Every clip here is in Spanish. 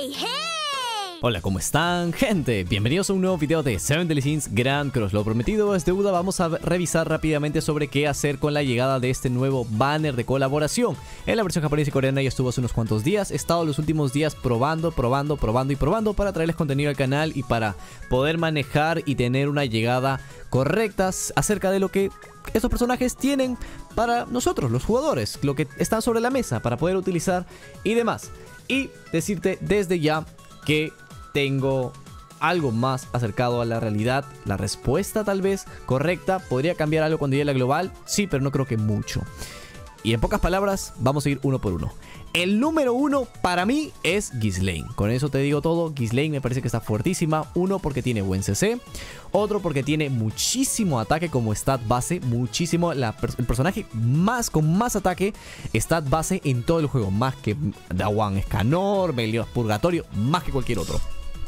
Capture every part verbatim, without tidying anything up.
¡Hey, hey! Hola, ¿cómo están, gente? Bienvenidos a un nuevo video de Seven Deadly Sins Grand Cross. Lo prometido es deuda. Vamos a revisar rápidamente sobre qué hacer con la llegada de este nuevo banner de colaboración. En la versión japonesa y coreana ya estuvo hace unos cuantos días. He estado los últimos días probando, probando, probando y probando para traerles contenido al canal y para poder manejar y tener una llegada correcta acerca de lo que estos personajes tienen para nosotros, los jugadores, lo que están sobre la mesa para poder utilizar y demás. Y decirte desde ya que tengo algo más acercado a la realidad. La respuesta tal vez correcta. ¿Podría cambiar algo cuando llegue la global? Sí, pero no creo que mucho. Y en pocas palabras, vamos a ir uno por uno. El número uno para mí es Ghislaine. Con eso te digo todo. Ghislaine me parece que está fuertísima. Uno, porque tiene buen C C. Otro, porque tiene muchísimo ataque como stat base. Muchísimo. La, el personaje más con más ataque, stat base en todo el juego. Más que Dawan Escanor, Meliodas Purgatorio. Más que cualquier otro.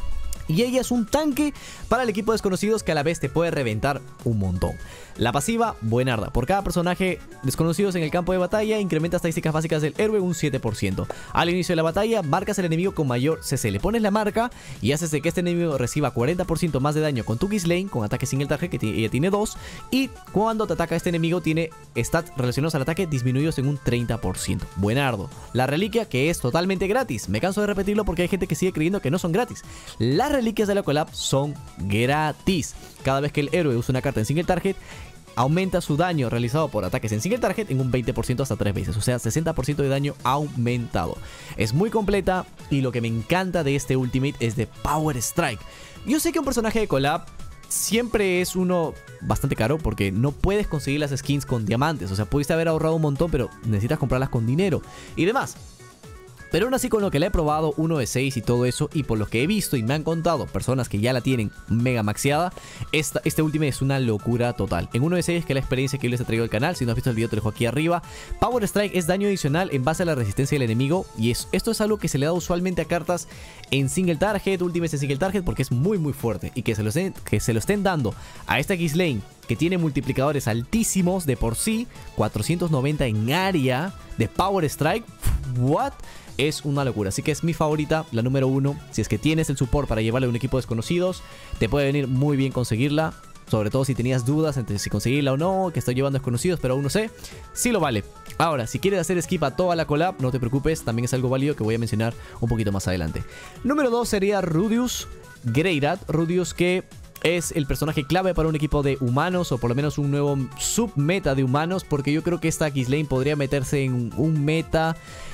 Y ella es un tanque para el equipo desconocidos que a la vez te puede reventar un montón. La pasiva, buenarda. Por cada personaje desconocidos en el campo de batalla, incrementa estadísticas básicas del héroe un siete por ciento. Al inicio de la batalla, marcas al enemigo con mayor C C. Le pones la marca y haces de que este enemigo reciba cuarenta por ciento más de daño con tu Ghislaine, con ataque single target, que ella tiene dos. Y cuando te ataca este enemigo, tiene stats relacionados al ataque disminuidos en un treinta por ciento. Buenardo. La reliquia, que es totalmente gratis. Me canso de repetirlo porque hay gente que sigue creyendo que no son gratis. La reliquias de la collab son gratis. Cada vez que el héroe usa una carta en single target, aumenta su daño realizado por ataques en single target en un veinte por ciento hasta tres veces. O sea, sesenta por ciento de daño aumentado. Es muy completa y lo que me encanta de este ultimate es de Power Strike. Yo sé que un personaje de collab siempre es uno bastante caro porque no puedes conseguir las skins con diamantes. O sea, pudiste haber ahorrado un montón, pero necesitas comprarlas con dinero y demás. Pero aún así, con lo que le he probado, uno de seis y todo eso, y por lo que he visto y me han contado personas que ya la tienen mega maxeada, esta, este último es una locura total. En uno de seis, que es la experiencia que yo les he traído al canal, si no has visto el video te lo dejo aquí arriba. Power Strike es daño adicional en base a la resistencia del enemigo, y es, esto es algo que se le da usualmente a cartas en single target, ultimates en single target, porque es muy muy fuerte, y que se lo estén, que se lo estén dando a esta Ghislaine, que tiene multiplicadores altísimos de por sí, cuatrocientos noventa en área de Power Strike. What? Es una locura, así que es mi favorita, la número uno. Si es que tienes el support para llevarle a un equipo de desconocidos, te puede venir muy bien conseguirla. Sobre todo si tenías dudas entre si conseguirla o no, que estoy llevando desconocidos, pero aún no sé. Sí lo vale. Ahora, si quieres hacer skip a toda la collab, no te preocupes, también es algo válido que voy a mencionar un poquito más adelante. Número dos sería Rudeus Greyrat. Rudeus, que es el personaje clave para un equipo de humanos, o por lo menos un nuevo submeta de humanos, porque yo creo que esta Ghislaine podría meterse en un meta.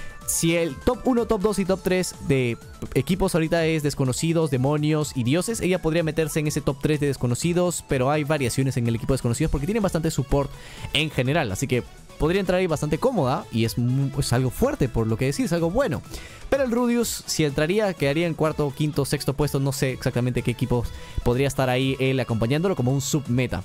Si el top uno, top dos y top tres de equipos ahorita es desconocidos, demonios y dioses, ella podría meterse en ese top tres de desconocidos, pero hay variaciones en el equipo de desconocidos porque tiene bastante support en general, así que podría entrar ahí bastante cómoda y es, es algo fuerte por lo que decir, es algo bueno. Pero el Rudeus, si entraría, quedaría en cuarto, quinto, sexto puesto, no sé exactamente qué equipos podría estar ahí él acompañándolo como un submeta.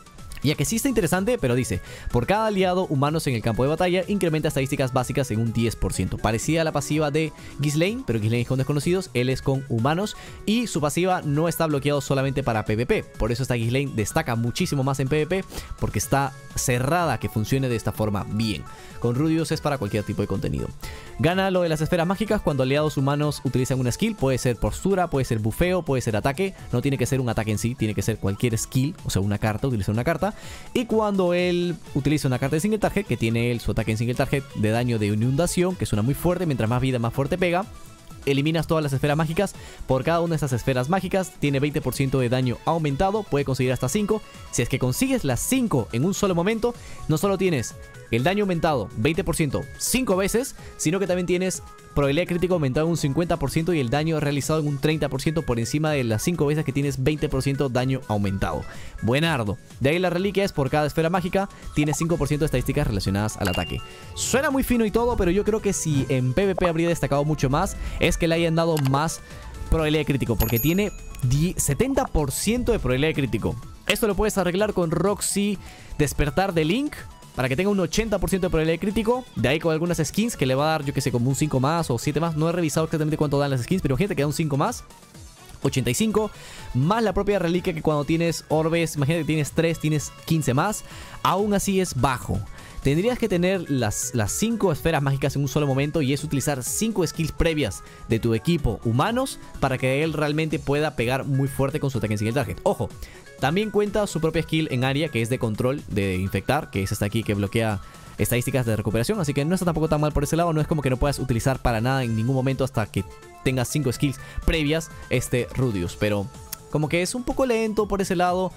Ya que sí está interesante, pero dice, por cada aliado humanos en el campo de batalla, incrementa estadísticas básicas en un diez por ciento. Parecida a la pasiva de Ghislaine, pero Ghislaine es con desconocidos, él es con humanos, y su pasiva no está bloqueado solamente para PvP. Por eso esta Ghislaine destaca muchísimo más en PvP, porque está cerrada que funcione de esta forma bien. Con Rudeus es para cualquier tipo de contenido. Gana lo de las esferas mágicas cuando aliados humanos utilizan una skill. Puede ser postura, puede ser bufeo, puede ser ataque. No tiene que ser un ataque en sí, tiene que ser cualquier skill, o sea una carta, utilizar una carta. Y cuando él utiliza una carta de single target, que tiene él su ataque en single target de daño de inundación, que suena muy fuerte, mientras más vida más fuerte pega, eliminas todas las esferas mágicas. Por cada una de estas esferas mágicas tiene veinte por ciento de daño aumentado, puede conseguir hasta cinco. Si es que consigues las cinco en un solo momento, no solo tienes el daño aumentado veinte por ciento cinco veces, sino que también tienes probabilidad crítica aumentada en un cincuenta por ciento y el daño realizado en un treinta por ciento por encima de las cinco veces que tienes veinte por ciento daño aumentado. Buenardo. De ahí la reliquia es por cada esfera mágica tiene cinco por ciento de estadísticas relacionadas al ataque. Suena muy fino y todo, pero yo creo que si en PvP habría destacado mucho más es que le hayan dado más probabilidad de crítico, porque tiene setenta por ciento de probabilidad de crítico. Esto lo puedes arreglar con Roxy Despertar de Link, para que tenga un ochenta por ciento de probabilidad de crítico. De ahí con algunas skins que le va a dar, yo que sé, como un cinco más o siete más. No he revisado exactamente cuánto dan las skins, pero gente que da un cinco más. ochenta y cinco, más la propia reliquia que cuando tienes orbes, imagínate que tienes tres, tienes quince más. Aún así es bajo. tendrías que tener las cinco esferas mágicas en un solo momento, y es utilizar cinco skills previas de tu equipo humanos para que él realmente pueda pegar muy fuerte con su ataque en single target. Ojo, también cuenta su propia skill en área, que es de control de infectar, que es esta aquí que bloquea estadísticas de recuperación, así que no está tampoco tan mal por ese lado. No es como que no puedas utilizar para nada en ningún momento hasta que tengas cinco skills previas este Rudeus, pero como que es un poco lento por ese lado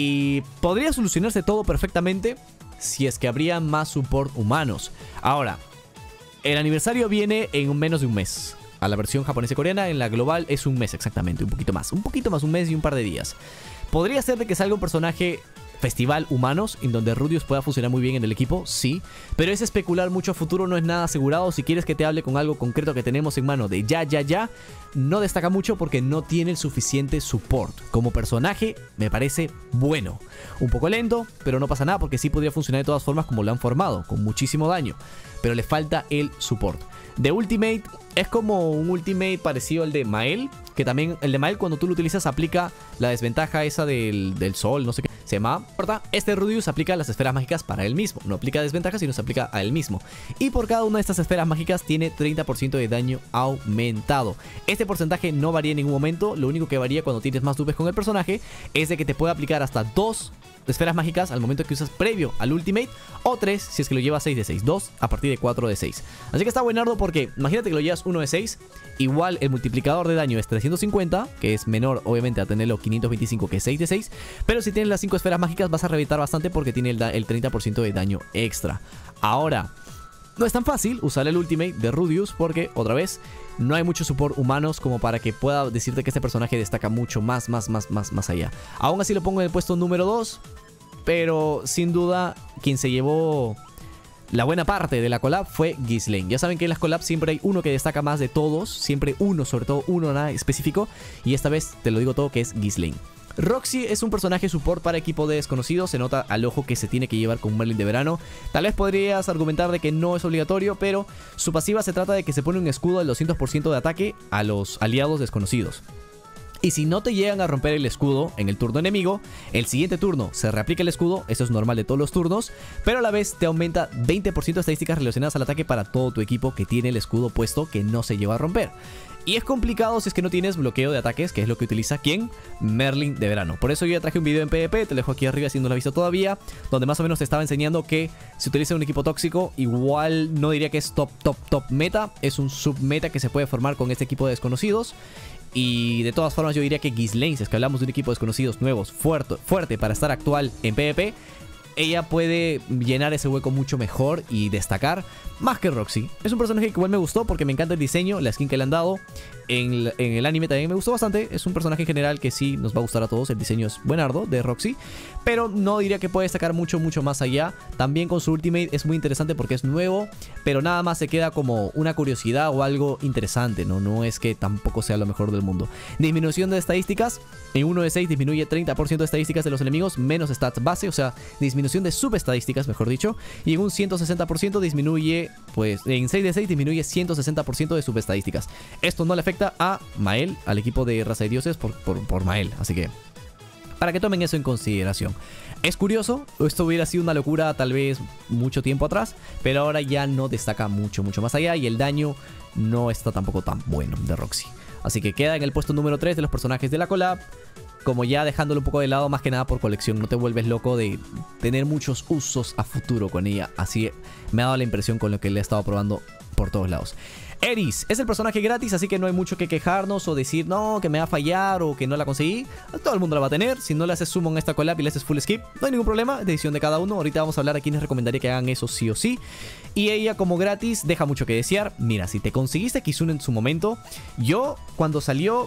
y podría solucionarse todo perfectamente si es que habría más support humanos. Ahora, el aniversario viene en menos de un mes. A la versión japonesa y coreana, en la global es un mes exactamente, un poquito más, un poquito más, un mes y un par de días. Podría ser de que salga un personaje festival humanos en donde Rudeus pueda funcionar muy bien en el equipo, sí, pero es especular mucho a futuro, no es nada asegurado. Si quieres que te hable con algo concreto que tenemos en mano de ya, ya, ya, no destaca mucho porque no tiene el suficiente support. Como personaje me parece bueno, un poco lento, pero no pasa nada porque sí podría funcionar de todas formas como lo han formado, con muchísimo daño, pero le falta el support. De Ultimate es como un Ultimate parecido al de Mael, que también el de Mael cuando tú lo utilizas aplica la desventaja esa del, del sol, no sé qué se llama. Este Rudeus aplica las esferas mágicas para él mismo, no aplica desventajas sino se aplica a él mismo, y por cada una de estas esferas mágicas tiene treinta por ciento de daño aumentado. Este porcentaje no varía en ningún momento, lo único que varía cuando tienes más dupes con el personaje es de que te puede aplicar hasta dos esferas mágicas al momento que usas previo al Ultimate, o tres si es que lo llevas seis de seis, dos a partir de cuatro de seis. Así que está buenardo porque imagínate que lo llevas uno de seis, igual el multiplicador de daño es trescientos cincuenta, que es menor obviamente a tenerlo quinientos veinticinco, que es seis de seis, pero si tienes las cinco esferas mágicas vas a reventar bastante porque tiene el, el treinta por ciento de daño extra. Ahora, no es tan fácil usar el Ultimate de Rudeus porque, otra vez, no hay muchos support humanos como para que pueda decirte que este personaje destaca mucho más, más, más, más, más allá. Aún así lo pongo en el puesto número dos, pero sin duda quien se llevó la buena parte de la collab fue Ghislaine. Ya saben que en las collabs siempre hay uno que destaca más de todos, siempre uno, sobre todo uno nada específico, y esta vez te lo digo todo que es Ghislaine. Roxy es un personaje support para equipo de desconocidos, se nota al ojo que se tiene que llevar con Merlin de verano. Tal vez podrías argumentar de que no es obligatorio, pero su pasiva se trata de que se pone un escudo del doscientos por ciento de ataque a los aliados desconocidos. Y si no te llegan a romper el escudo en el turno enemigo, el siguiente turno se reaplica el escudo, eso es normal de todos los turnos, pero a la vez te aumenta veinte por ciento de estadísticas relacionadas al ataque para todo tu equipo que tiene el escudo puesto que no se lleva a romper. Y es complicado si es que no tienes bloqueo de ataques, que es lo que utiliza ¿quién? Merlin de verano. Por eso yo ya traje un video en PvP, te lo dejo aquí arriba si no lo has visto todavía, donde más o menos te estaba enseñando que si utilizas un equipo tóxico, igual no diría que es top, top, top meta, es un submeta que se puede formar con este equipo de desconocidos. Y de todas formas yo diría que Ghislaine, si es que hablamos de un equipo de desconocidos nuevos, fuerte, fuerte para estar actual en PvP, ella puede llenar ese hueco mucho mejor y destacar más que Roxy. Es un personaje que igual me gustó porque me encanta el diseño, la skin que le han dado. En, en el anime también me gustó bastante. Es un personaje en general que sí nos va a gustar a todos. El diseño es buenardo de Roxy, pero no diría que puede destacar mucho, mucho más allá. También con su Ultimate es muy interesante porque es nuevo, pero nada más se queda como una curiosidad o algo interesante, ¿no? No es que tampoco sea lo mejor del mundo. Disminución de estadísticas. En uno de seis disminuye treinta por ciento de estadísticas de los enemigos, menos stats base, o sea, disminución de subestadísticas, mejor dicho. Y en un ciento sesenta por ciento disminuye, pues, en seis de seis disminuye ciento sesenta por ciento de subestadísticas. Esto no le afecta a Mael, al equipo de Raza de Dioses por, por, por Mael, así que para que tomen eso en consideración. Es curioso, esto hubiera sido una locura tal vez mucho tiempo atrás, pero ahora ya no destaca mucho, mucho más allá y el daño no está tampoco tan bueno de Roxy. Así que queda en el puesto número tres de los personajes de la collab, como ya dejándolo un poco de lado más que nada por colección. No te vuelves loco de tener muchos usos a futuro con ella, así me ha dado la impresión con lo que le he estado probando por todos lados. Eris es el personaje gratis, así que no hay mucho que quejarnos o decir no, que me va a fallar o que no la conseguí. Todo el mundo la va a tener. Si no le haces summon a esta collab y le haces full skip, no hay ningún problema, decisión de cada uno. Ahorita vamos a hablar a quienes recomendaría que hagan eso sí o sí. Y ella como gratis deja mucho que desear. Mira, si te conseguiste Kizune en su momento, yo cuando salió,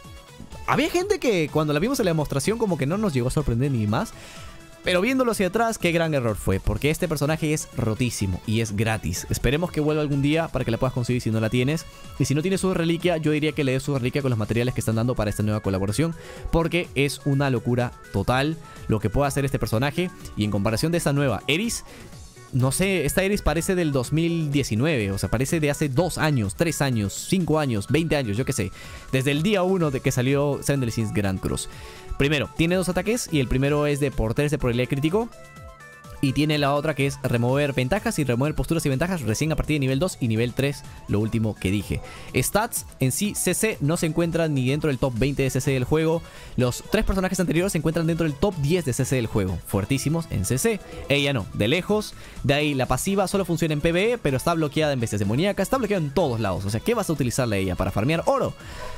había gente que cuando la vimos en la demostración como que no nos llegó a sorprender ni más. Pero viéndolo hacia atrás, qué gran error fue, porque este personaje es rotísimo y es gratis. Esperemos que vuelva algún día para que la puedas conseguir si no la tienes. Y si no tienes su reliquia, yo diría que le des su reliquia con los materiales que están dando para esta nueva colaboración, porque es una locura total lo que puede hacer este personaje. Y en comparación de esta nueva Eris, no sé, esta Eris parece del dos mil diecinueve, o sea, parece de hace dos años, tres años, cinco años, veinte años, yo qué sé. Desde el día uno de que salió Seven Deadly Sins Grand Cross. Primero, tiene dos ataques y el primero es de por tres de probabilidad crítico. Y tiene la otra que es remover ventajas y remover posturas y ventajas recién a partir de nivel dos y nivel tres, lo último que dije. Stats en sí, C C no se encuentran ni dentro del top veinte de C C del juego. Los tres personajes anteriores se encuentran dentro del top diez de C C del juego. Fuertísimos en C C. Ella no, de lejos. De ahí la pasiva solo funciona en PvE, pero está bloqueada en bestias demoníacas. Está bloqueada en todos lados. O sea, ¿qué vas a utilizarla a ella? ¿Para farmear oro?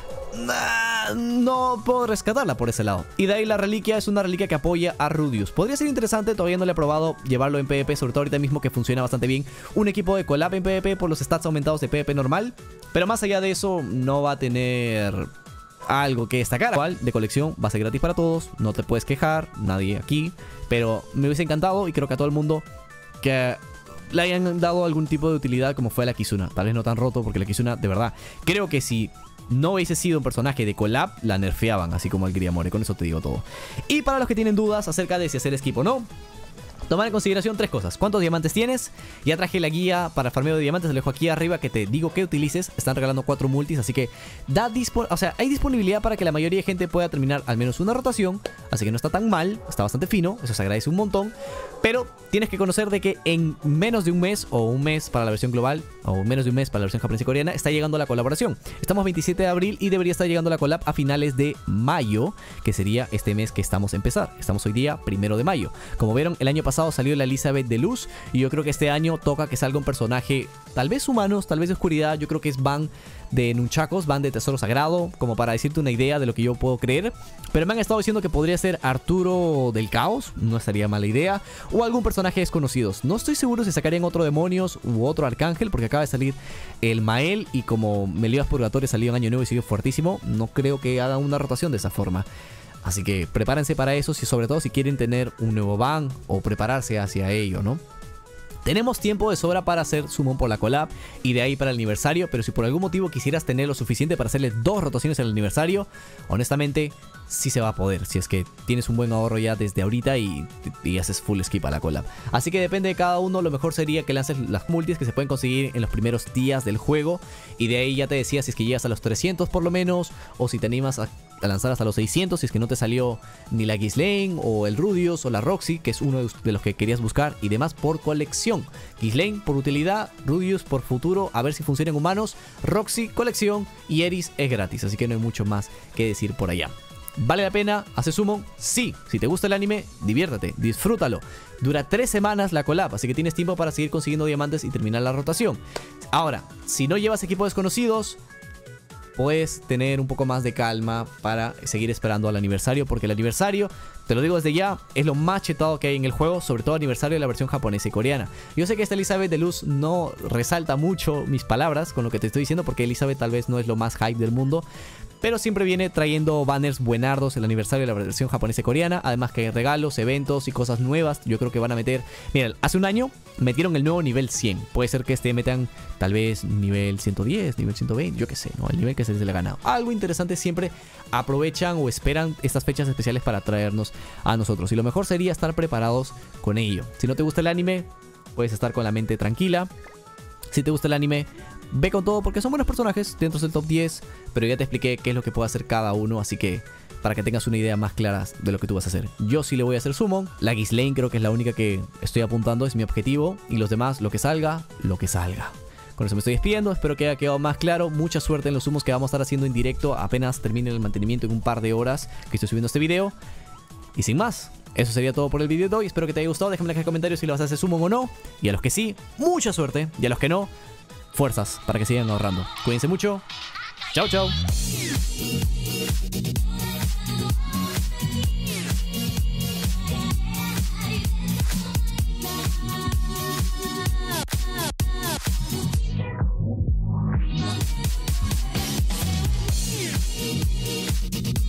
Nah, no puedo rescatarla por ese lado. Y de ahí la reliquia es una reliquia que apoya a Rudius. Podría ser interesante, todavía no le he probado llevarlo en PvP, sobre todo ahorita mismo que funciona bastante bien un equipo de collab en PvP por los stats aumentados de PvP normal. Pero más allá de eso, no va a tener algo que destacar. Igual, de colección, va a ser gratis para todos, no te puedes quejar, nadie aquí. Pero me hubiese encantado y creo que a todo el mundo que le hayan dado algún tipo de utilidad como fue a la Kizuna. Tal vez no tan roto, porque la Kizuna, de verdad, creo que si no hubiese sido un personaje de collab, la nerfeaban, así como al Griamore. Con eso te digo todo. Y para los que tienen dudas acerca de si hacer skip o no, tomar en consideración tres cosas. ¿Cuántos diamantes tienes? Ya traje la guía para farmeo de diamantes. Lo dejo aquí arriba que te digo que utilices. Están regalando cuatro multis, así que da dispo o sea, hay disponibilidad para que la mayoría de gente pueda terminar al menos una rotación. Así que no está tan mal, está bastante fino. Eso se agradece un montón. Pero tienes que conocer de que en menos de un mes, o un mes para la versión global, o menos de un mes para la versión japonesa y coreana, está llegando la colaboración. Estamos veintisiete de abril y debería estar llegando la collab a finales de mayo, que sería este mes que estamos a empezar. Estamos hoy día primero de mayo. Como vieron, el año pasado salió la Elizabeth de luz, y yo creo que este año toca que salga un personaje, tal vez humanos, tal vez de oscuridad. Yo creo que es Van de Nunchakos, Van de Tesoro Sagrado, como para decirte una idea de lo que yo puedo creer. Pero me han estado diciendo que podría ser Arturo del Caos, no estaría mala idea, o algún personaje desconocido. No estoy seguro si sacarían otro Demonios u otro Arcángel, porque acaba de salir el Mael, y como Meliodas Purgatorio salió en Año Nuevo y siguió fuertísimo, no creo que hagan una rotación de esa forma. Así que prepárense para eso, y sobre todo si quieren tener un nuevo ban o prepararse hacia ello, ¿no? Tenemos tiempo de sobra para hacer summon por la collab y de ahí para el aniversario, pero si por algún motivo quisieras tener lo suficiente para hacerle dos rotaciones en el aniversario, honestamente sí se va a poder, si es que tienes un buen ahorro ya desde ahorita y, y haces full skip a la collab. Así que depende de cada uno, lo mejor sería que lances las multis que se pueden conseguir en los primeros días del juego, y de ahí ya te decía si es que llegas a los trescientos por lo menos, o si te animas a a lanzar hasta los seiscientos si es que no te salió ni la Ghislaine o el Rudius o la Roxy, que es uno de los que querías buscar, y demás por colección. Ghislaine por utilidad, Rudius por futuro, a ver si funcionan humanos, Roxy colección y Eris es gratis, así que no hay mucho más que decir por allá. ¿Vale la pena? ¿Hace summon? Sí. Si te gusta el anime, diviértate, disfrútalo. Dura tres semanas la collab, así que tienes tiempo para seguir consiguiendo diamantes y terminar la rotación. Ahora, si no llevas equipos desconocidos, puedes tener un poco más de calma para seguir esperando al aniversario, porque el aniversario, te lo digo desde ya, es lo más chetado que hay en el juego, sobre todo aniversario de la versión japonesa y coreana. Yo sé que esta Elizabeth de luz no resalta mucho mis palabras con lo que te estoy diciendo, porque Elizabeth tal vez no es lo más hype del mundo, pero siempre viene trayendo banners buenardos el aniversario de la versión japonesa y coreana. Además que hay regalos, eventos y cosas nuevas. Yo creo que van a meter... Mira, hace un año metieron el nuevo nivel cien. Puede ser que este metan tal vez nivel ciento diez, nivel ciento veinte, yo qué sé, ¿no? El nivel que se les le ha ganado. Algo interesante, siempre aprovechan o esperan estas fechas especiales para traernos a nosotros. Y lo mejor sería estar preparados con ello. Si no te gusta el anime, puedes estar con la mente tranquila. Si te gusta el anime, ve con todo, porque son buenos personajes dentro del top diez, pero ya te expliqué qué es lo que puede hacer cada uno, así que para que tengas una idea más clara de lo que tú vas a hacer. Yo sí le voy a hacer summon. La Ghislaine creo que es la única que estoy apuntando, es mi objetivo, y los demás, lo que salga, lo que salga. Con eso me estoy despidiendo, espero que haya quedado más claro. Mucha suerte en los summons que vamos a estar haciendo en directo apenas termine el mantenimiento en un par de horas que estoy subiendo este video. Y sin más, eso sería todo por el video de hoy. Espero que te haya gustado, déjame en los comentarios si lo vas a hacer summon o no. Y a los que sí, mucha suerte, y a los que no, fuerzas para que sigan ahorrando. Cuídense mucho. Chao, chao.